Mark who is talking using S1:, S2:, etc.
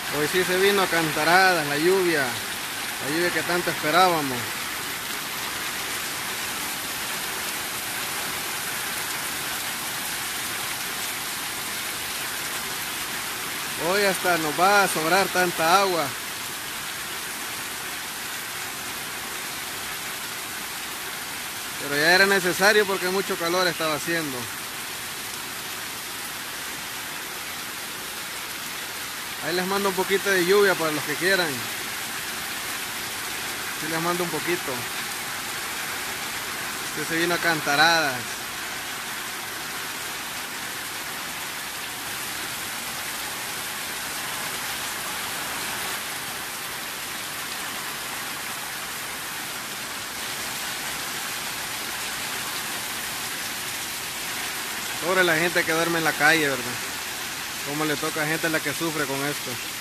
S1: Hoy sí se vino a cantaradas la lluvia que tanto esperábamos. Hoy hasta nos va a sobrar tanta agua. Pero ya era necesario porque mucho calor estaba haciendo. Ahí les mando un poquito de lluvia para los que quieran. Sí les mando un poquito. Este se vino a cantaradas. Sobre la gente que duerme en la calle, ¿verdad? Como le toca a gente la que sufre con esto.